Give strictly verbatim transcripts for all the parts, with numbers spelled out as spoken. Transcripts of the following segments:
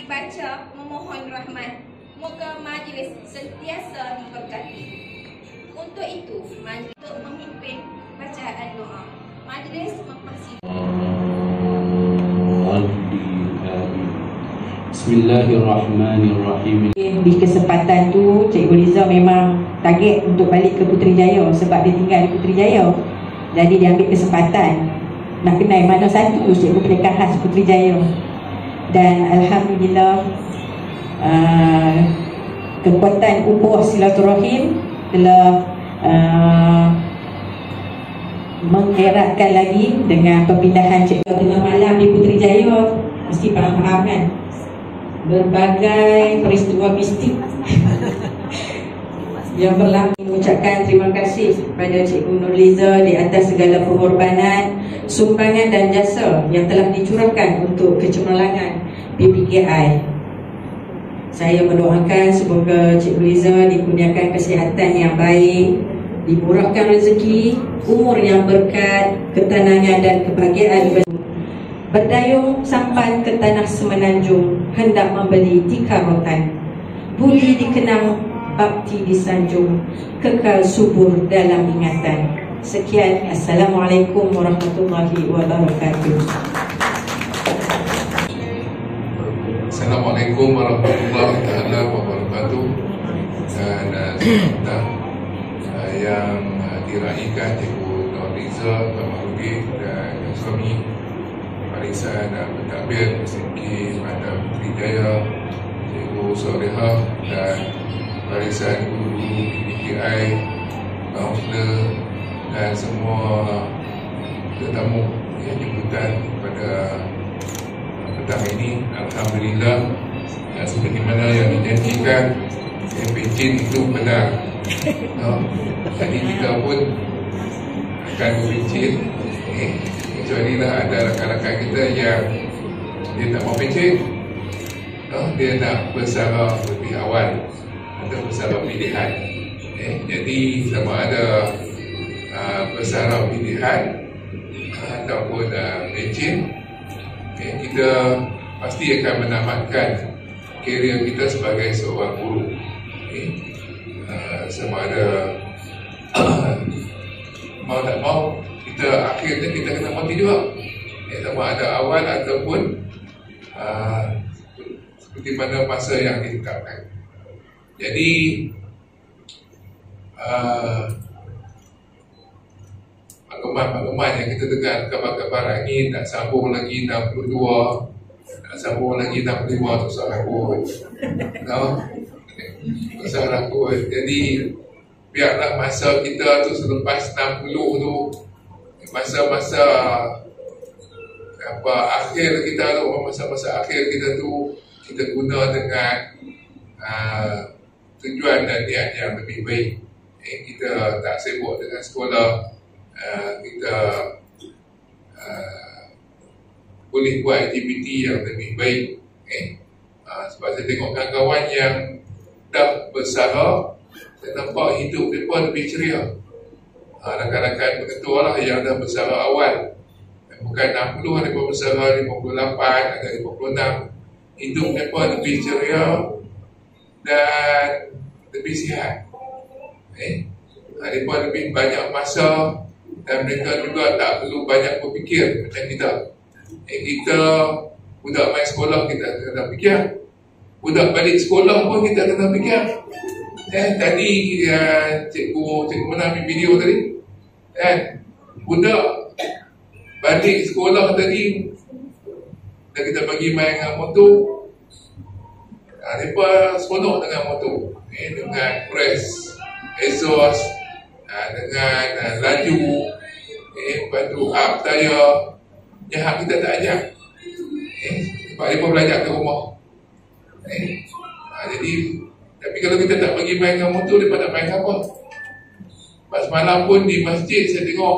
dibaca memohon rahmat. Moga majlis sentiasa diberkati. Untuk itu, majlis untuk memimpin bacaan doa. Majlis mempersilakan. Bismillahirrahmanirrahim. Di kesempatan tu Cikgu Liza memang target untuk balik ke Putrajaya sebab dia tinggal di Putrajaya. Jadi dia ambil kesempatan nak kenal mana satu Cikgu Pendekar khas Putrajaya. Dan alhamdulillah uh, kekuatan ubuh silaturahim telah uh, mengeratkan lagi dengan perpindahan Cikgu tengah malam di Putrajaya. Mesti faham-faham kan berbagai peristiwa mistik yang berlaku. Mengucapkan terima kasih kepada Cikgu Nurliza di atas segala pengorbanan, sumbangan dan jasa yang telah dicurahkan untuk kecemerlangan P P K I. Saya mendoakan semoga Cikgu Liza dikurniakan kesihatan yang baik, dimurahkan rezeki, umur yang berkat, ketenangan dan kebahagiaan. Berdayung sampan ke tanah semenanjung, hendak membeli tikar rotan. Budi dikenang, bakti disanjung, kekal subur dalam ingatan. Sekian, Assalamualaikum warahmatullahi wabarakatuh. Assalamualaikum warahmatullahi wabarakatuh. Dan uh, uh, yang uh, diraihkan Cikgu Nurliza Baharudin dan suami Barisan Pentadbir Mesinki Madam Putrajaya, Cikgu Solehah dan Barisan Guru-Guru P P K I, kaunselor dan semua tetamu yang jemputan pada petang ini. Alhamdulillah, ya, seperti mana yang dijanjikan, eh, pencen itu benar. No? Jadi kita pun akan berpencen. Eh, kecuali lah ada rakan-rakan kita yang dia tak mau pencen, no? Dia nak bersara lebih awal atau bersara pilihan. Eh, jadi sama ada uh, bersara pilihan uh, ataupun uh, pencen, okay, kita pasti akan menamatkan karier kita sebagai seorang guru. Okay. Uh, sama ada mau tak mau, kita akhirnya kita kena mati juga. Okay, sama ada awal ataupun uh, seperti mana masa yang ditetapkan. Jadi uh, maklumat-maklumat yang kita dengar, kabar-kabar hari nak sambung lagi enam puluh dua, nak sambung lagi enam puluh lima, tak usah rakut, no? Tak usah rakut. Jadi biarlah masa kita tu selepas enam puluh tu, masa-masa apa akhir kita tu, masa-masa akhir kita tu kita guna dengan uh, tujuan dan niat yang lebih baik. Eh, kita tak sibuk dengan sekolah, uh, kita uh, boleh buat aktiviti yang lebih baik. Eh, uh, sebab saya tengok kawan-kawan yang dah bersara, saya nampak hidup mereka lebih ceria. Uh, rakan-rakan pengetua lah yang dah bersara awal, bukan enam puluh, ada yang bersara lima puluh lapan, ada lima puluh enam. Hidup mereka lebih ceria dan lebih sihat. Eh, mereka lebih banyak masa dan mereka juga tak perlu banyak berfikir macam kita. Eh, kita budak main sekolah kita kena fikir, budak balik sekolah pun kita kena fikir. Eh, tadi uh, cikgu cikgu mana ambil video tadi, eh, budak balik sekolah tadi dan kita bagi main dengan motor. Ha, mereka seronok dengan motor, eh, dengan press, exhaust, ha, dengan uh, laju, eh, lepas tu up tayar, yang hak kita tak ajar. Eh, sebab mereka belajar ke rumah. Eh, ha, jadi, tapi kalau kita tak bagi main dengan motor, mereka nak main apa? Sebab semalam pun di masjid saya tengok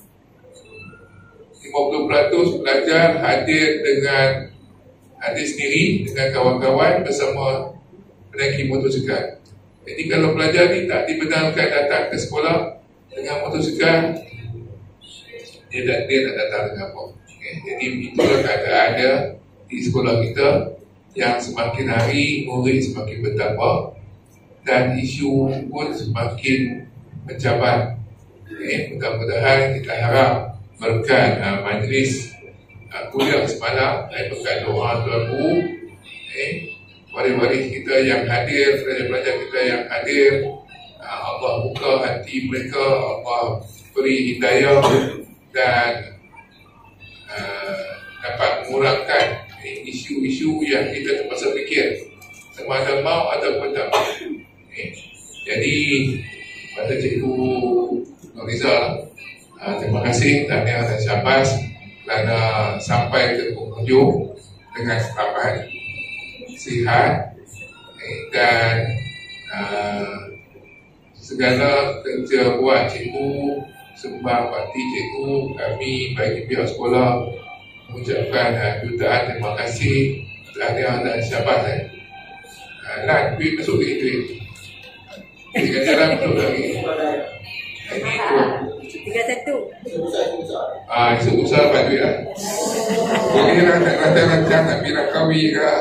lima puluh peratus pelajar hadir dengan hadir sendiri dengan kawan-kawan bersama menaiki motosikal. Jadi kalau pelajar ni tak dibenarkan datang ke sekolah dengan motosikal, dia tak dia tak datang dengan apa. Okay. Jadi itulah keadaan dia di sekolah kita. yang semakin hari murid semakin bertambah dan isu pun semakin mencabar. Eh, mudah-mudahan kita harap berkat uh, majlis uh, kuliah semalam dan berkat doa Tuan Guru, eh, waris-waris kita yang hadir, pelajar-pelajar kita yang hadir, uh, Allah buka hati mereka, Allah beri hidayah dan uh, dapat mengurangkan eh, isu-isu yang kita terpaksa fikir sama ada mau ataupun tak mau. Eh, jadi pada Cikgu Nuriza, uh, terima kasih tahniah dan syabas kerana sampai ke penghujung dengan selamat, sihat, eh, dan uh, segala kerja buat cikgu, sembah bakti cikgu, kami bagi pihak sekolah mengucapkan uh, jutaan terima kasih, tahniah dan syabas. Eh. Uh, Lan, duit masuk ke duit. Dengan jalan masuk lagi. Ini tu. Tiga satu. Ah, isu besar dapat duit lah. Boleh lah nak rancang-rancang nak pindah kahwin ke.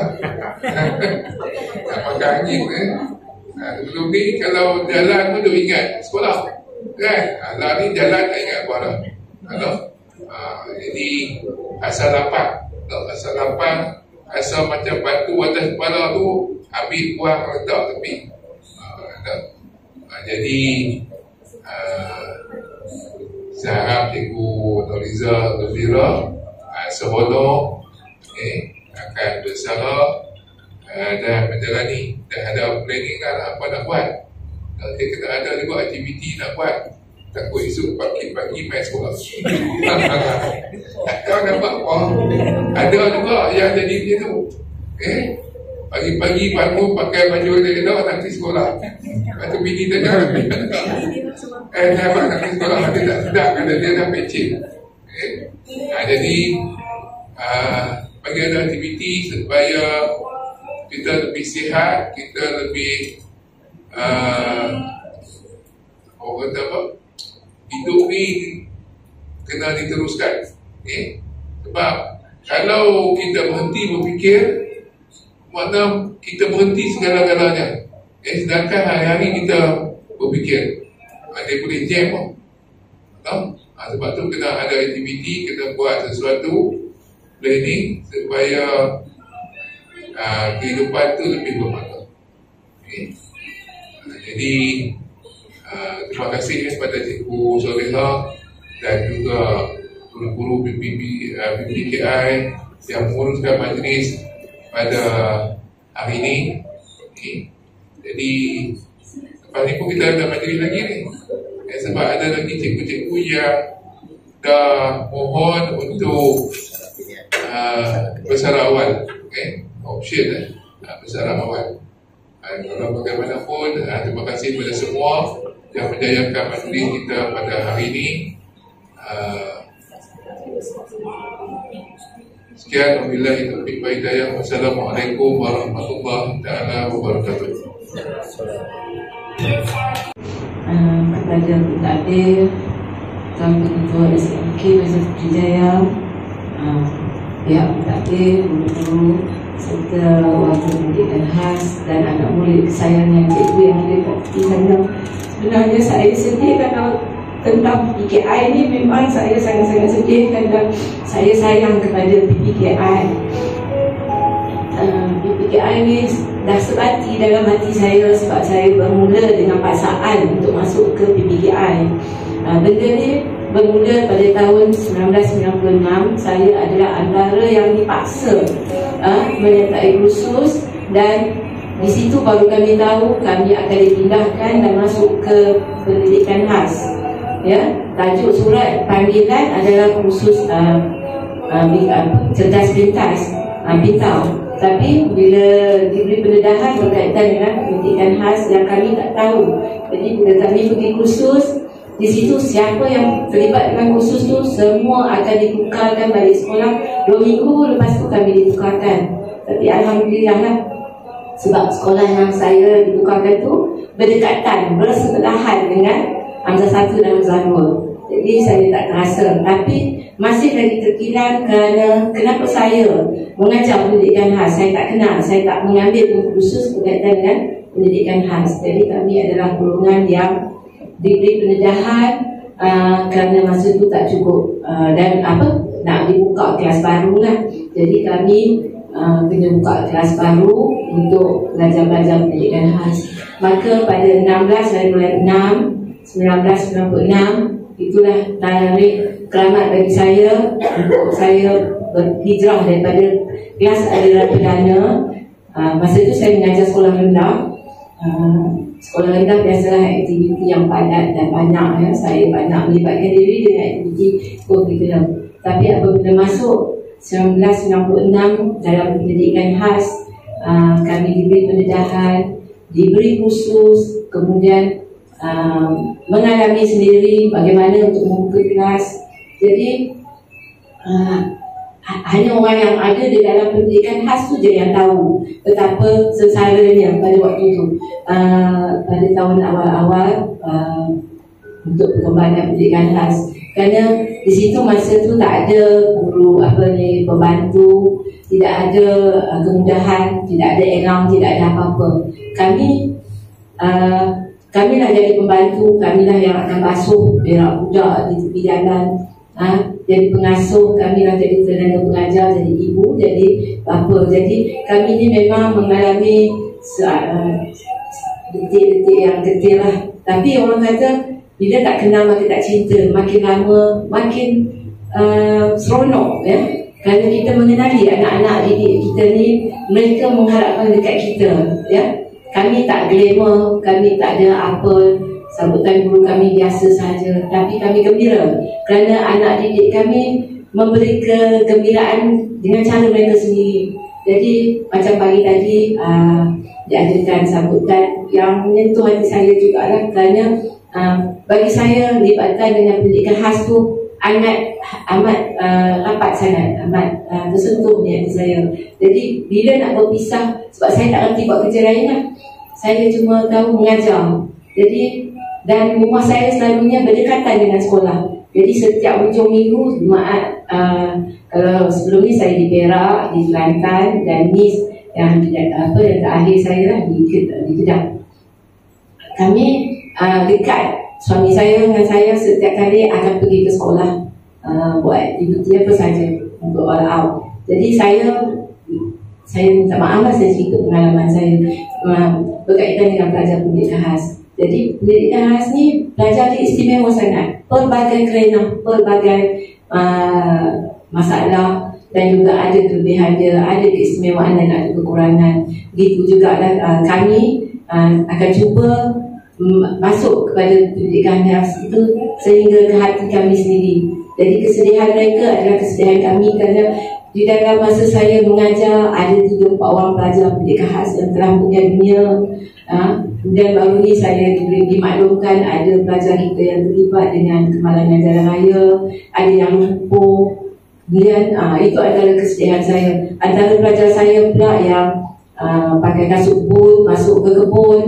Nak pakai angin ke. Nah, sebelum ni kalau jalan pun tu ingat sekolah. Kan? Lah ni jalan tak ingat apa dah. Kalau ah, jadi asal lapan. Tak asal lapan, asal macam batu atas kepala tu ambil buang letak tepi. Ah, tak. Ah, jadi Uh, saya harap Cikgu Nuriza Gembira uh, sehono eh, akan bersama uh, dan menjalani dan ada planning lah apa nak buat. Nanti kena ada juga aktiviti nak buat. Takut esok pagi-pagi main sekolah. Kau nampak apa? Ada juga yang jadi dia tu. Eh, pagi-pagi bangun pakai baju elok nak pergi sekolah. Lepas tu bini tanya, eh nampak nak pergi sekolah, dia tak sedap kerana dia dah pecik. Okay. Nah, jadi uh, bagi ada aktiviti supaya kita lebih sihat, kita lebih uh, orang kata apa, hidup ni kena diteruskan. Okay. Sebab kalau kita berhenti berfikir, makna kita berhenti segala-galanya. Eh, sedangkan hari-hari kita berfikir, dia boleh jam pun. Ha, sebab tu kena ada aktiviti, kena buat sesuatu planning supaya uh, kehidupan tu lebih bermakna. Okay. Uh, jadi uh, terima kasih kepada Cikgu Soleha dan juga guru-guru B P P K I yang menguruskan majlis pada hari ini. Okay. Jadi lepas ni pun kita ada majlis lagi ni. Eh, sebab ada lagi cikgu-cikgu yang dah mohon untuk uh, bersara awal. Okay. Option eh. Uh, bersara awal. Uh, kalau bagaimanapun, uh, terima kasih kepada semua yang menjayakan majlis kita pada hari ini. Uh, Sekian, wabillahi taufiq wa hidayah. Wassalamualaikum warahmatullahi taala wabarakatuh. Uh, kepada pentakdir, Tuan Ketua S M K Majlis Trijaya, uh, pihak pentakdir, guru-guru serta wakil pendidikan khas dan anak murid kesayangan cikgu yang ada kat sana. Sebenarnya saya sedih kerana tentang P P K I ni memang saya sangat-sangat sedih kerana saya sayang kepada P P K I. Uh, P P K I ni dah sebati dalam hati saya sebab saya bermula dengan paksaan untuk masuk ke P P K I. Uh, benda ni bermula pada tahun sembilan belas sembilan puluh enam. Saya adalah antara yang dipaksa uh, menyertai kursus dan di situ baru kami tahu kami akan dipindahkan dan masuk ke pendidikan khas. Ya, tajuk surat panggilan adalah kursus uh, uh, cerdas pintas, uh, pintau. Tapi bila diberi pendedahan berkaitan dengan pendidikan khas yang kami tak tahu. Jadi bila kami pergi kursus, di situ siapa yang terlibat dengan kursus tu semua akan ditukarkan balik sekolah. Dua minggu lepas tu kami ditukarkan. Tapi alhamdulillah lah, sebab sekolah yang saya ditukarkan tu berdekatan, bersebelahan dengan Hamzah satu dan Hamzah dua. Jadi saya tak terasa. Tapi masih lagi terkilan kerana kenapa saya mengajar pendidikan khas. Saya tak kenal, saya tak mengambil khusus berkaitan dengan pendidikan khas. Jadi kami adalah golongan yang diberi pendedahan uh, kerana masa itu tak cukup uh, dan apa nak dibuka kelas baru lah. Jadi kami uh, kena buka kelas baru untuk belajar-belajar pendidikan khas. Maka pada enam belas hari bulan enam seribu sembilan ratus sembilan puluh enam itulah tarikh keramat bagi saya untuk saya berhijrah daripada kelas aliran perdana. Uh, masa itu saya mengajar sekolah rendah. Uh, sekolah rendah biasalah aktiviti yang padat dan banyak ya. Saya banyak melibatkan diri dengan aktiviti kurikulum. Tapi apabila masuk seribu sembilan ratus sembilan puluh enam dalam pendidikan khas, uh, kami diberi pendedahan, diberi khusus, kemudian uh, mengalami sendiri bagaimana untuk membuka kelas. Jadi uh, hanya orang yang ada di dalam pendidikan khas tu je yang tahu betapa sesaranya pada waktu itu, uh, pada tahun awal-awal uh, untuk perkembangan pendidikan khas. Kerana di situ masa tu tak ada guru apa ni pembantu, tidak ada uh, kemudahan, tidak ada eram, tidak ada apa-apa. Kami uh, kami lah jadi pembantu, kami lah yang akan basuh berak budak di tepi jalan. Ha, jadi pengasuh, kami lah jadi tenaga pengajar, jadi ibu, jadi bapa. Jadi kami ni memang mengalami uh, detik-detik yang kecil lah. Tapi orang kata bila tak kenal makin tak cinta, makin lama makin uh, seronok ya. Kerana kita mengenali anak-anak didik kita ni, mereka mengharapkan dekat kita ya. Kami tak glamour, kami tak ada apa, sambutan guru kami biasa saja, tapi kami gembira kerana anak didik kami memberi kegembiraan dengan cara mereka sendiri. Jadi macam pagi tadi uh, diadakan sambutan yang menyentuh hati saya juga lah, kerana uh, bagi saya lipatan dengan pendidikan khas tu amat amat uh, rapat sangat, amat uh, tersentuh di hati saya. Jadi bila nak berpisah, sebab saya tak reti buat kerja lain lah, saya cuma tahu mengajar. Jadi dan rumah saya selalunya berdekatan dengan sekolah. Jadi setiap hujung minggu Jumaat, uh, kalau sebelum ni saya di Perak, di Kelantan, dan ni yang apa yang terakhir saya lah di, di Kedah. Kami uh, dekat, suami saya dengan saya setiap kali akan pergi ke sekolah uh, buat aktiviti apa saja untuk all out. Jadi saya saya minta maaf lah, saya cerita pengalaman saya uh, berkaitan dengan pelajar pendidikan khas. Jadi pendidikan khas ni pelajar dia istimewa sangat, pelbagai kerana pelbagai uh, masalah, dan juga ada kelebihan dia, ada keistimewaan dan ada kekurangan. Begitu juga uh, kami uh, akan cuba um, masuk kepada pendidikan khas itu sehingga ke hati kami sendiri. Jadi kesedihan mereka adalah kesedihan kami, kerana di dalam masa saya mengajar ada tiga empat orang pelajar pendidikan khas yang telah meninggal dunia. Ha? Dan baru ni saya diberi dimaklumkan ada pelajar kita yang terlibat dengan kemalangan jalan raya, ada yang lumpuh. Kemudian ha, itu adalah kesedihan saya. Antara pelajar saya pula yang uh, pakai kasut boot masuk ke kebun,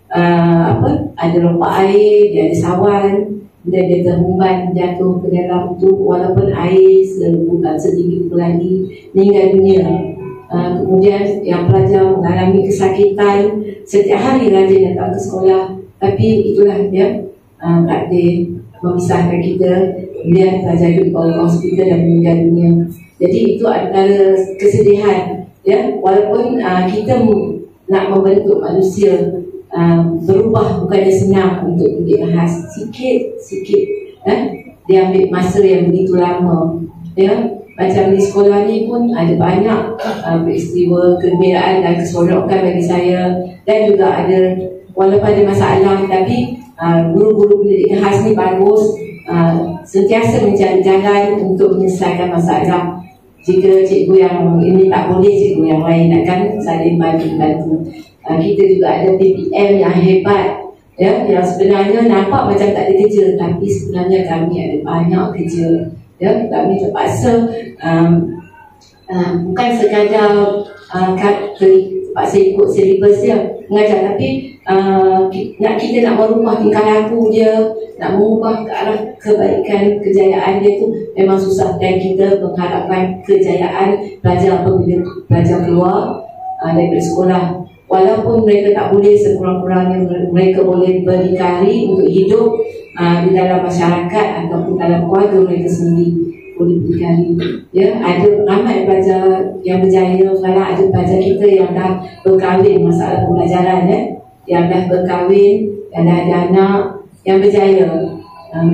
uh, apa ada lompat air, dia ada sawan, dan dia terhumban jatuh ke dalam tu, walaupun air sebulan sedikit lagi meninggal dunia. Uh, kemudian yang pelajar mengalami kesakitan, setiap hari rajin datang ke sekolah, tapi itulah dia uh, takdir memisahkan kita. Kemudian pelajar itu dibawa ke hospital dan meninggal dunia. Jadi itu antara kesedihan ya, walaupun uh, kita nak membentuk manusia uh, berubah bukannya senang untuk pendidikan khas, sikit-sikit eh, dia ambil masa yang begitu lama ya. Macam di sekolah ni pun ada banyak uh, peristiwa kegembiraan dan keseronokan bagi saya, dan juga ada walaupun ada masalah, tapi uh, guru-guru pendidikan khas ni bagus, uh, sentiasa mencari jalan untuk menyelesaikan masalah. Jika cikgu yang ini tak boleh, cikgu yang lain akan saling bantu-bantu. Uh, kita juga ada P P M yang hebat ya, yang sebenarnya nampak macam tak ada kerja, tapi sebenarnya kami ada banyak kerja. Ya, kami terpaksa um, uh, bukan sekadar uh, kat, terpaksa ikut silibus dia mengajar, tapi uh, nak kita nak merubah tingkah laku dia, nak mengubah ke arah kebaikan, kejayaan dia tu memang susah. Dan kita mengharapkan kejayaan pelajar apabila pelajar keluar uh, daripada sekolah, walaupun mereka tak boleh, sekurang-kurangnya mereka boleh berdikari untuk hidup uh, di dalam masyarakat ataupun dalam keluarga mereka sendiri, boleh berdikari. Ya, ada ramai pelajar yang berjaya, malah ada pelajar kita yang dah berkahwin, masalah pembelajaran ya, yang dah berkahwin, yang dah ada anak, yang berjaya. Um,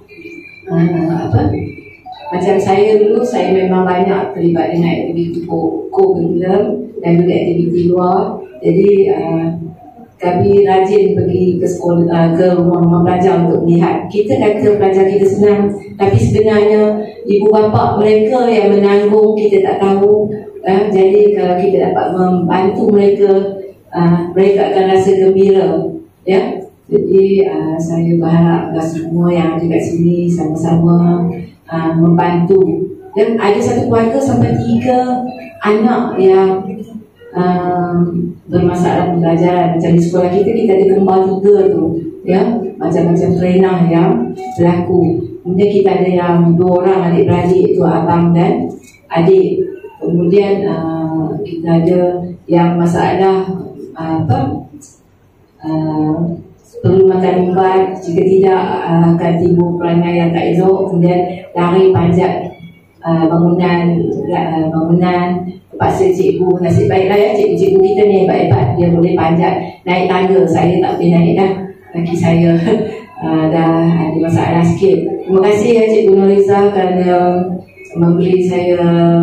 uh, apa? Macam saya dulu, saya memang banyak terlibat dengan aktiviti co-curriculum dan juga aktiviti luar. Jadi uh, kami rajin pergi ke sekolah, uh, ke rumah-rumah pelajar untuk melihat. Kita kata pelajar kita senang, tapi sebenarnya ibu bapa mereka yang menanggung, kita tak tahu. Uh, jadi kalau kita dapat membantu mereka, uh, mereka akan rasa gembira. Ya, jadi uh, saya berharap semua yang ada kat sini sama-sama uh, membantu. Dan ada satu keluarga sampai tiga anak yang Um, bermasalah pembelajaran. Macam di sekolah kita, kita ada kembar tiga tu ya, macam-macam trenah yang berlaku. Kemudian kita ada yang dua orang adik-beradik, tu abang dan adik. Kemudian uh, kita ada yang masalah uh, apa uh, perlu makan ubat, jika tidak uh, akan timbul perangai yang tak elok. Kemudian lari panjat uh, bangunan uh, bangunan paksa cikgu. Nasib baiklah ya, cikgu-cikgu kita ni hebat-hebat, dia boleh panjat naik tangga. Saya tak boleh naik dah, kaki saya uh, dah ada masalah sikit. Terima kasih ya Cikgu Nuriza kerana memberi saya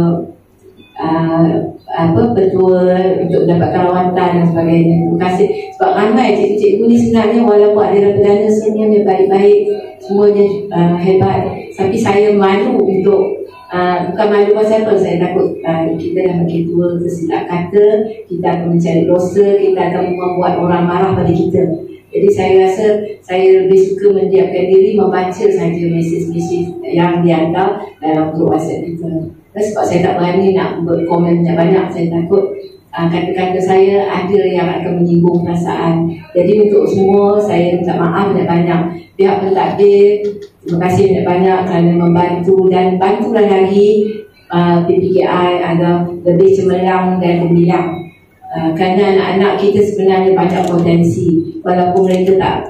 uh, apa petua untuk mendapatkan rawatan dan sebagainya. Terima kasih. Sebab ramai cikgu-cikgu ni sebenarnya walaupun ada perdana semuanya baik-baik, semuanya uh, hebat, tapi saya malu untuk Uh, bukan malu pasal apa, saya takut uh, kita dah makin tua, tersilap kata, kita akan mencari dosa, kita akan membuat orang marah pada kita. Jadi saya rasa saya lebih suka mendiamkan diri, membaca saja mesej-mesej yang dihantar dalam grup WhatsApp kita. Dan sebab saya tak berani nak berkomen banyak-banyak, saya takut uh, kata-kata saya ada yang akan menyinggung perasaan. Jadi untuk semua saya minta maaf banyak-banyak. Pihak pentadbir, terima kasih banyak-banyak kerana membantu, dan bantulah lagi uh, P P K I agar lebih cemerlang dan gemilang. Uh, kerana anak-anak kita sebenarnya banyak potensi, walaupun mereka tak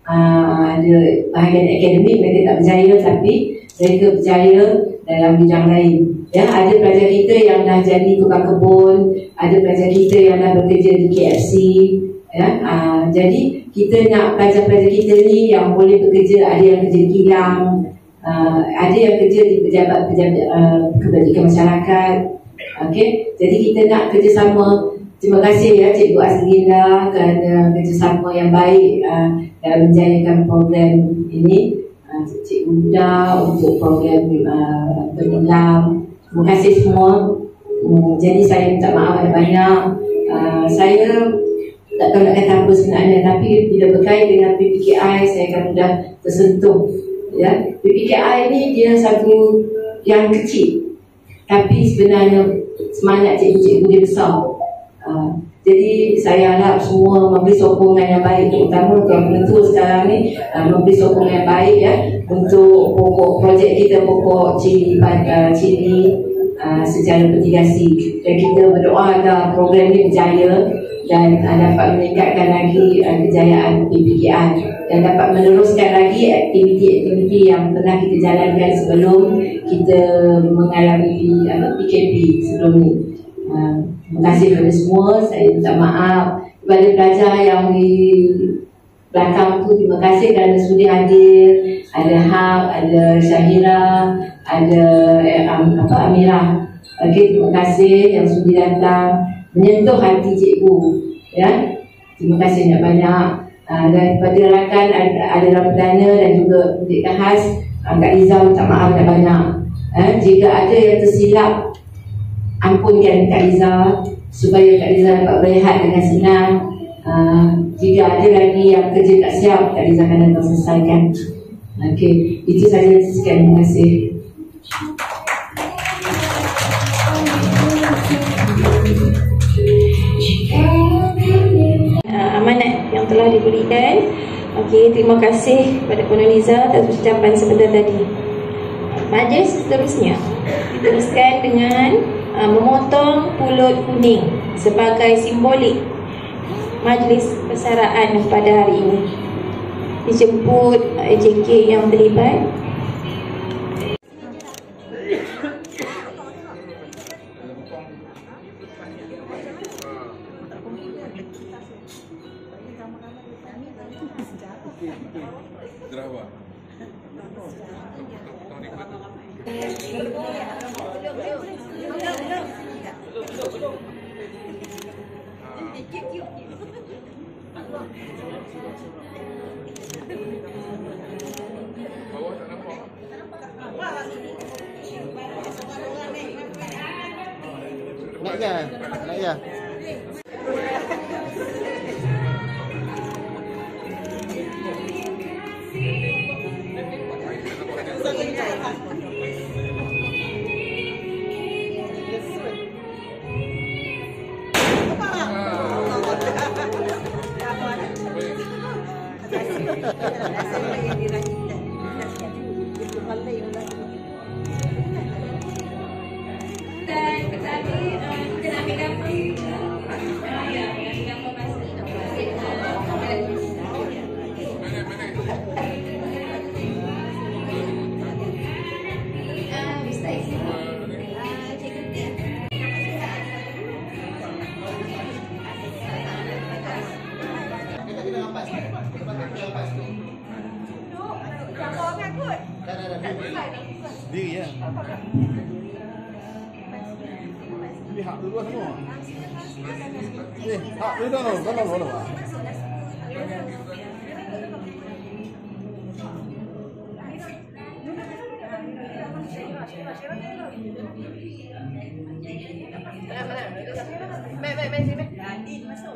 uh, ada bahagian akademik, mereka tak berjaya, tapi mereka berjaya dalam bidang lain. Ya, ada pelajar kita yang dah jadi tukang kebun, ada pelajar kita yang dah bekerja di K F C. Ya, uh, jadi kita nak pelajar-pelajar kita ni yang boleh bekerja, ada yang kerja kilang, uh, ada yang kerja di pejabat-pejabat uh, kebajikan masyarakat. Okey, jadi kita nak kerjasama. Terima kasih ya Cikgu Aslinda kerana kerjasama yang baik uh, dalam menjayakan program ini. Uh, Cikgu Huda untuk program uh, pengulang. Terima kasih semua. Um, jadi saya minta maaf banyak-banyak. Uh, saya tak tahu nak kata apa sebenarnya, tapi bila berkait dengan P P K I saya akan mudah tersentuh. Ya, P P K I ni dia satu yang kecil, tapi sebenarnya semangat cikgu-cikgu dia besar. Uh, jadi saya harap semua memberi sokongan yang baik, terutama tuan penentu sekarang ni uh, memberi sokongan yang baik ya untuk pokok projek kita, pokok cili uh, cili uh, secara mitigasi. Dan kita berdoa agar program ini berjaya dan uh, dapat meningkatkan lagi uh, kejayaan P P K I dan dapat meneruskan lagi aktiviti-aktiviti yang pernah kita jalankan sebelum kita mengalami uh, P K P sebelum ini. Uh, terima kasih kepada semua. Saya minta maaf kepada pelajar yang di belakang tu, terima kasih kerana sudi hadir. Ada Haq, ada Syahira, ada eh, apa Amirah. Okay, terima kasih yang sudi datang menyentuh hati cikgu ya. Terima kasih banyak-banyak. Uh, dan kepada rakan ada, ada dalam perdana dan juga pendidikan khas, uh, Kak Liza minta maaf banyak-banyak. Uh, jika ada yang tersilap, ampunkan Kak Liza supaya Kak Liza dapat berehat dengan senang. Uh, jika ada lagi yang kerja tak siap, Kak Liza akan datang selesaikan. Okey, itu saja. Sekian, terima kasih. Okey, terima kasih kepada Puan Nurliza atas ucapan sebentar tadi. Majlis seterusnya diteruskan dengan uh, memotong pulut kuning sebagai simbolik majlis persaraan pada hari ini. Dijemput uh, J K yang terlibat. Drama. Bawah tak nampak. Naik ya, naik ya. Dan tadi uh, kita nak ambil gambar. Ah, ya, ambil gambar masa. Ah, Ustaz Izin. Ah, Cikgu Tia. Diri ya. Lihat dulu semua. Eh, hak dulu dong, tolong tolong. Baik, baik, baik, baik. Masuk.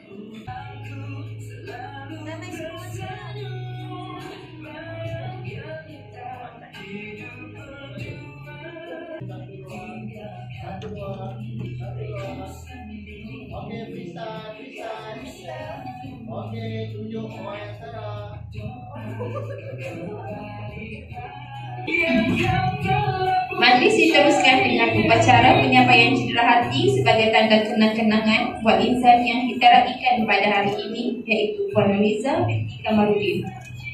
Okey, bisa, bisa, bisa. Okey, tunjuk orang yang salah. Majlis diteruskan dengan upacara penyampaian cedera hati sebagai tanda kenang-kenangan buat insan yang kita raikan pada hari ini, iaitu Puan Nurliza binti Kamarudin.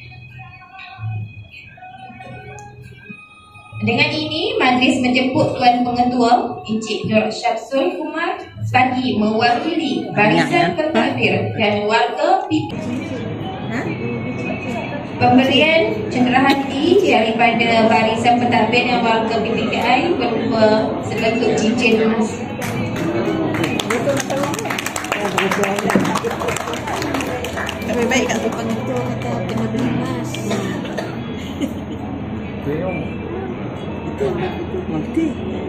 Dengan ini, majlis menjemput Tuan Pengetua Encik Nur Syamsul Kumar bagi mewakili barisan pentadbir dan warga P P. Pemberian cendera hati daripada barisan pentadbir dan warga P P K I berupa sebentuk cincin emas. Lebih baik kat tu pengetua kata kena beli emas. Nanti.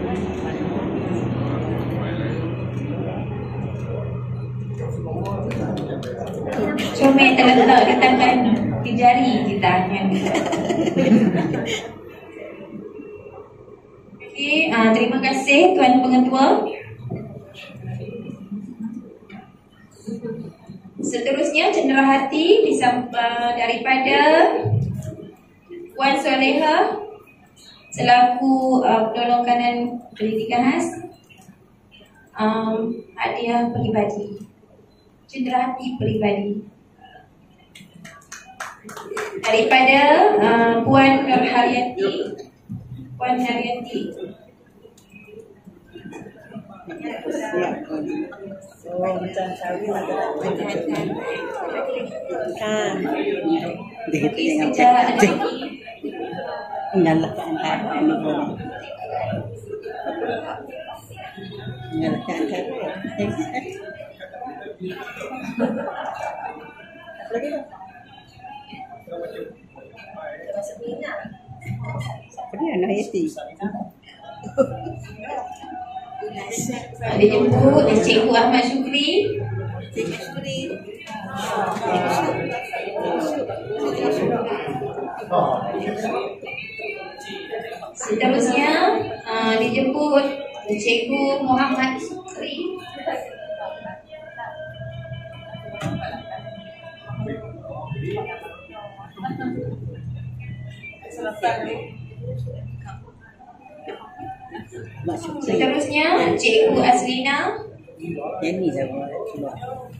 Comel terletak di tangan, di jari di tangan. Okey, uh, terima kasih Tuan Pengetua. Seterusnya cendera hati disam, uh, daripada Puan Soleha selaku uh, penolong kanan pendidikan khas, um, hadiah peribadi, cendera hati peribadi daripada uh, Puan Nur Haryati. Puan Haryati. Oh, macam sawi ada. Kan. Okey, secara ada lagi. Menyalakan antara ini boleh. Menyalakan antara. Lagi tak? Ini anak Yati. Dijemput Cikgu Ahmad Syukri. Cikgu Syukri. Seterusnya uh, dijemput Cikgu Muhammad Syukri. Seterusnya Cikgu Azlina. Yang ni dah buat keluar.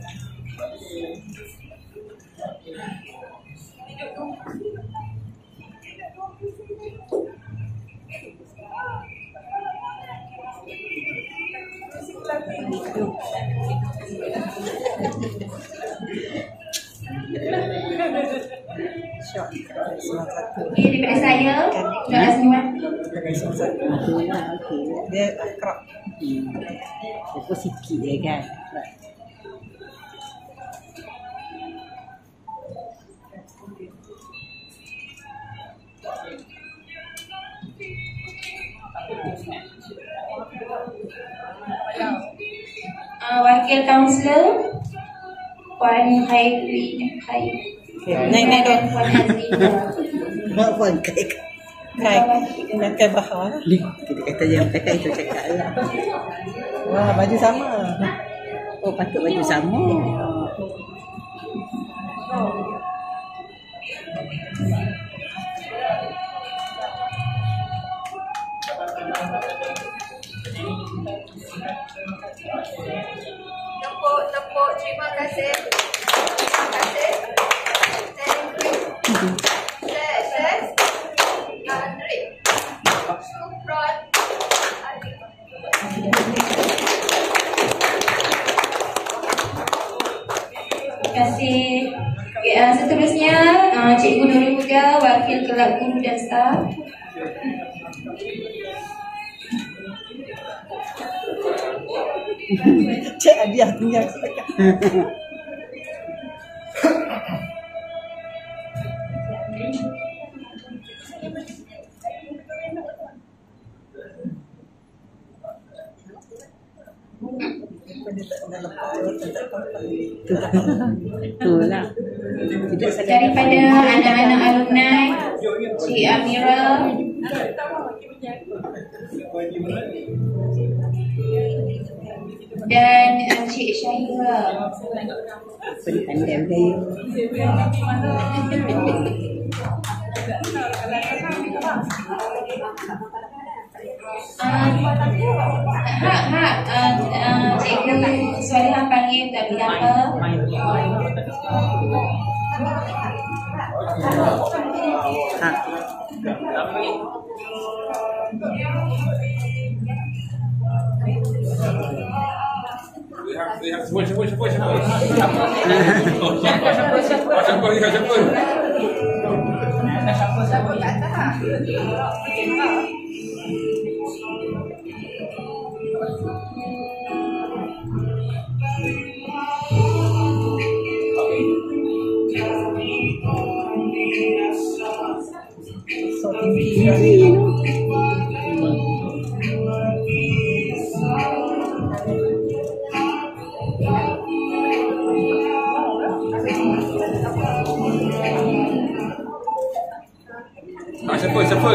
Okey, daripada saya, Kak Azliwanti. Dia akrab. Hmm. Dia sikit dia kan. Uh, Wakil Kaunselor Puan Khairi Khairi. Naik naik dong. Puan Azlina. Puan kai. Naik. Naik bahar. Kita kata yang cakap itu cakap lah. Wah, baju sama. Oh, patut baju sama. Tepuk, tepuk. Terima kasih. Terima kasih. Thank you. Ses, ses. Andri. Supron. Terima kasih. Okay, uh, seterusnya uh, Cikgu Nurul Huda, Wakil Kelab Guru dan Staf. Cik Adia punya. Itulah. Daripada anak-anak alumni, Cik Amira, dan Encik Syahira. Pandai gaya. Uh, hak hak uh, uh, Cikgu Solihah panggil tak bilang apa. Ha. Lihat semua, semua, semua, semua. Siapa, siapa, siapa. Siapa, lihat, siapa. Siapa tak tahu. Ah, siapa, siapa?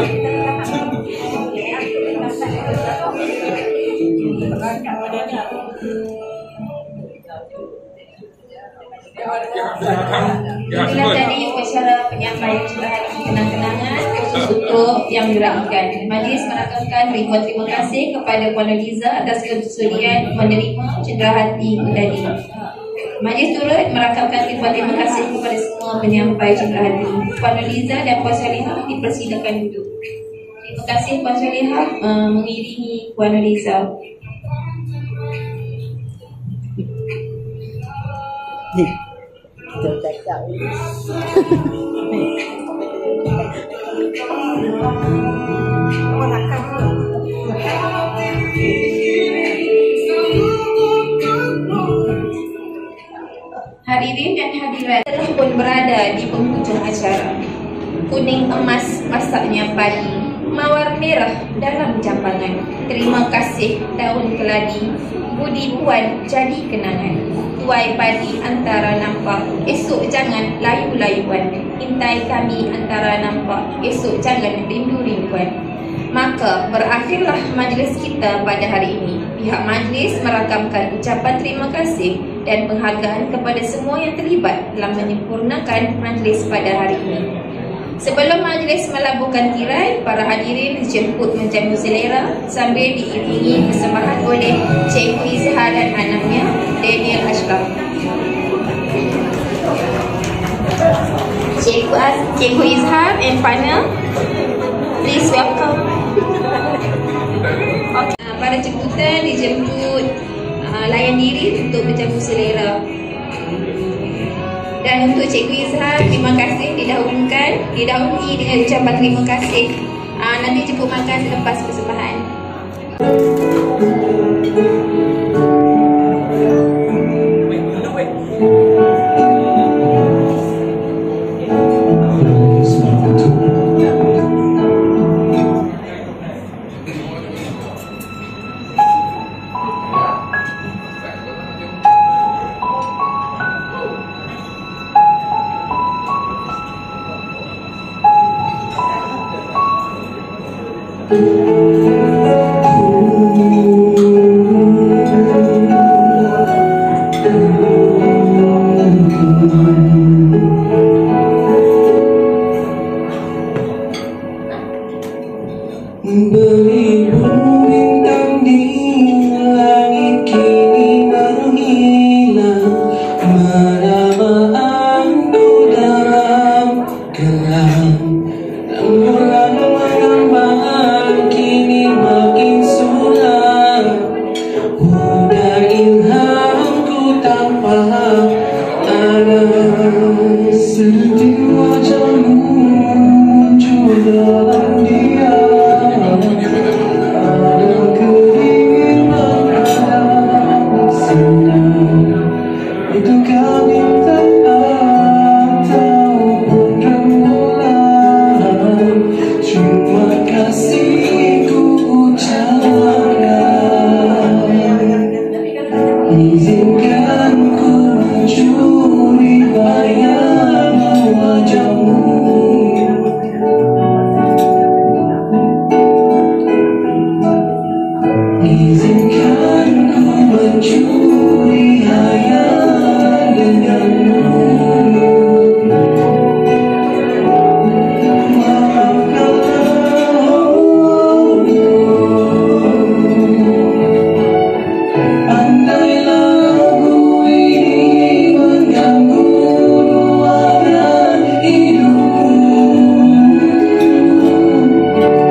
Inilah tadi upacara penyampaian curahan kenang-kenangan khusus untuk yang diraihkan. Majlis merakamkan ribuan terima kasih kepada Puan Liza atas kesudian menerima cenderahati tadi. Majlis turut merakamkan ribuan terima kasih kepada semua penyampai cenderahati. Puan Liza dan Puan Solihah dipersilakan duduk. Terima kasih Puan Solihah uh, mengiringi Puan Liza. Ni. Kita cakap. Hadirin dan hadirat telah pun berada di penghujung acara. Kuning emas masaknya padi, mawar merah dalam jambangan. Terima kasih daun keladi, budi puan jadi kenangan. Tuai padi antara nampak, esok jangan layu-layuan. Intai kami antara nampak, esok jangan rindu-rinduan. Maka berakhirlah majlis kita pada hari ini. Pihak majlis merakamkan ucapan terima kasih dan penghargaan kepada semua yang terlibat dalam menyempurnakan majlis pada hari ini. Sebelum majlis melabuhkan tirai, para hadirin dijemput menjamu selera sambil diiringi persembahan oleh Cikgu Izhar dan anaknya Daniel Ashraf. Cikgu, Az Cikgu Izhar and partner, please welcome. Okay. Para jemputan dijemput uh, layan diri untuk berjamu selera. Dan untuk Cikgu Izhar, terima kasih didahulukan, didahului dengan ucapan terima kasih. Uh, nanti jemput makan selepas persembahan.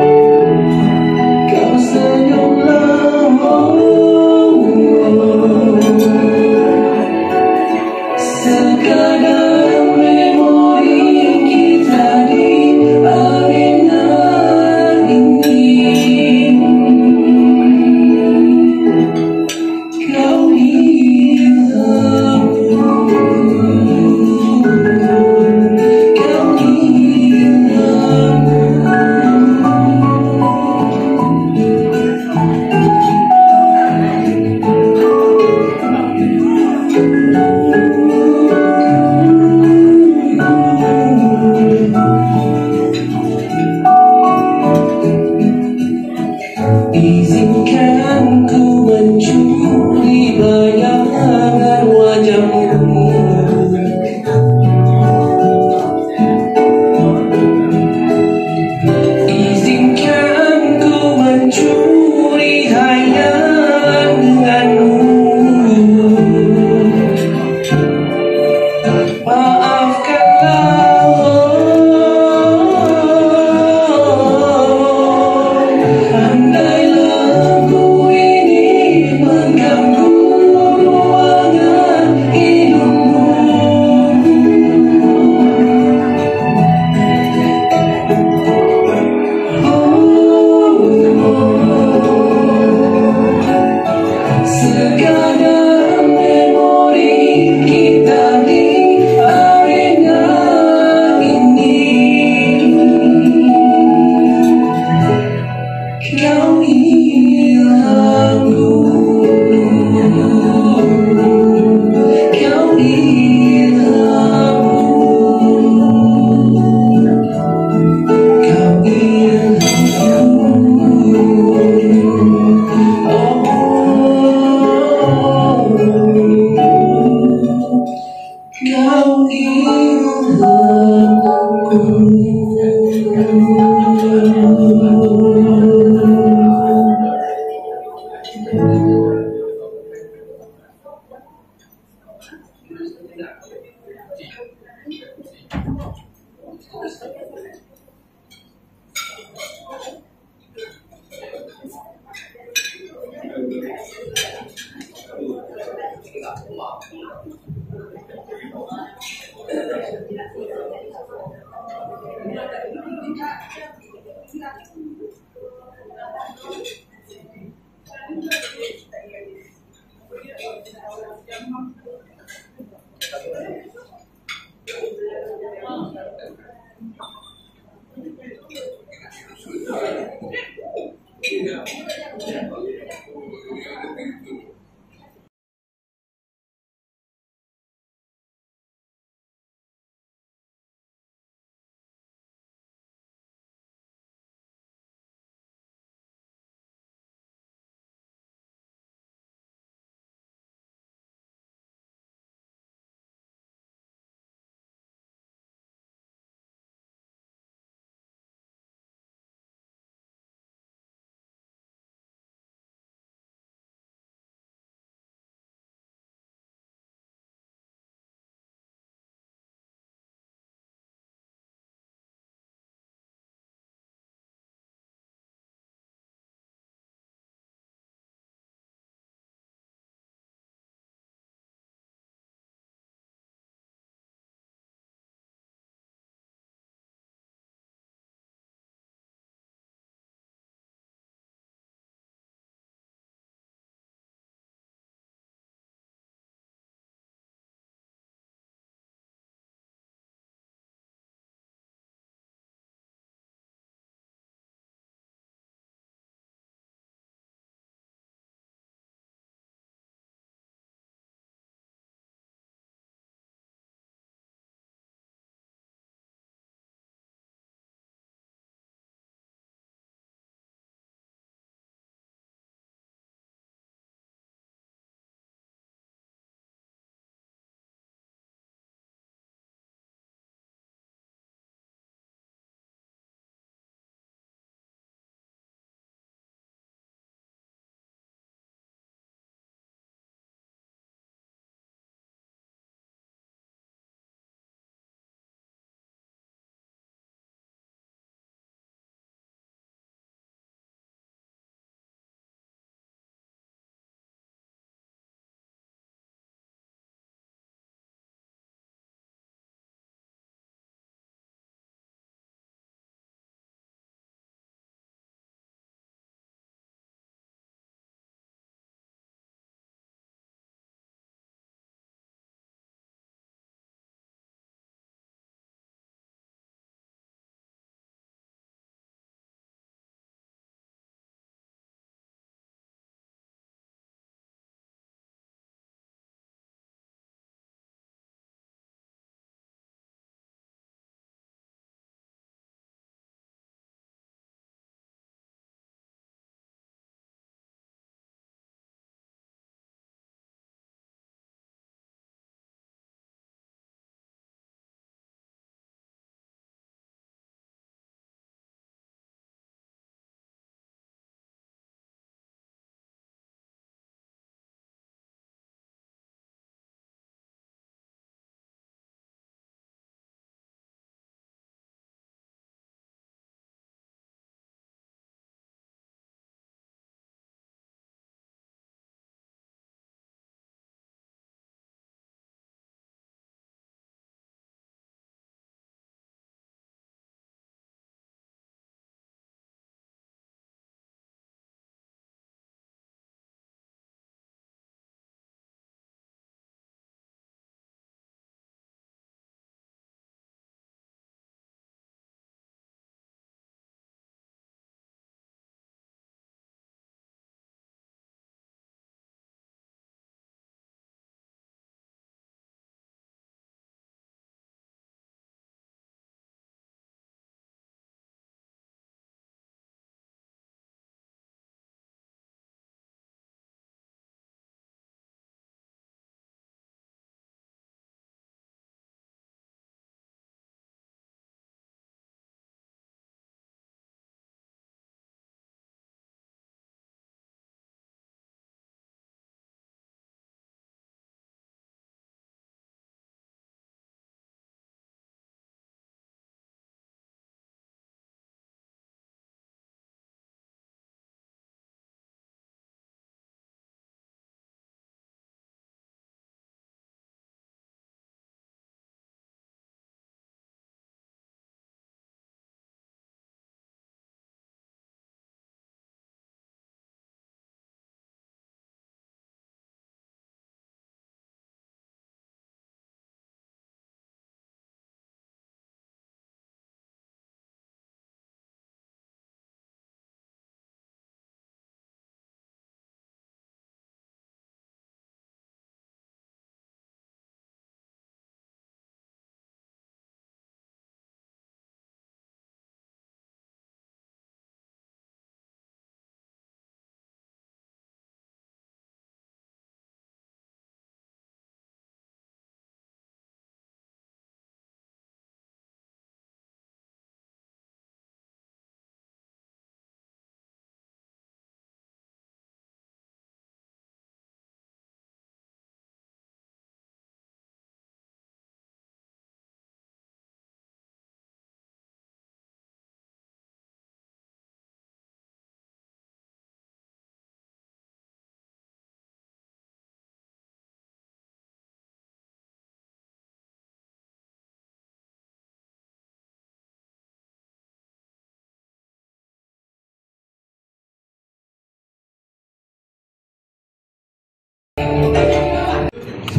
Oh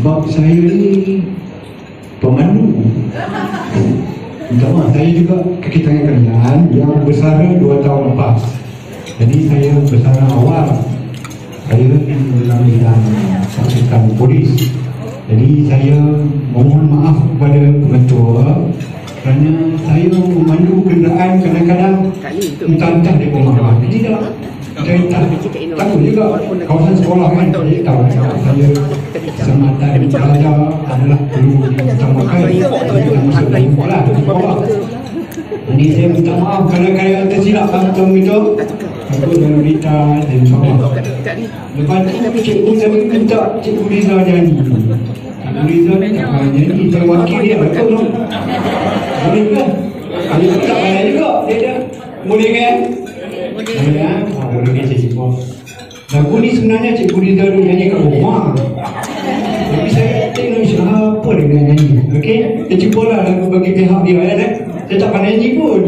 sebab saya ni pemandu. Minta maaf, saya juga kaki tangan kanan yang bersara dua tahun lepas. Jadi saya bersara awal. Saya dalam bidang pasukan polis. Jadi saya mohon maaf kepada pengetua kerana saya memandu kenderaan kadang-kadang entah-entah dia bermarah. Jadi tak, saya tak, takut juga kawasan sekolah kan. Saya tahu saya keselamatan pelajar adalah perlu diutamakan. Saya tak masuk dalam sekolah, sekolah. Jadi saya minta maaf kalau saya tersilap kantong itu. Aku dalam berita dan sebagainya. Lepas tu cikgu saya minta Cikgu Riza nyanyi. Cikgu Riza ni tak mahu nyanyi, saya wakil dia, betul tak? Boleh ke? Kalau tak pandai juga dia dah. Boleh kan? Boleh kan? Oh, boleh dia saya cikgu. Lagu ni sebenarnya Cikgu Riza dulu nyanyi kat rumah. Tapi saya tengok siapa dia nak nyanyi. Okey? Dia cubalah lagu bagi pihak dia kan? Saya tak pandai nyanyi pun.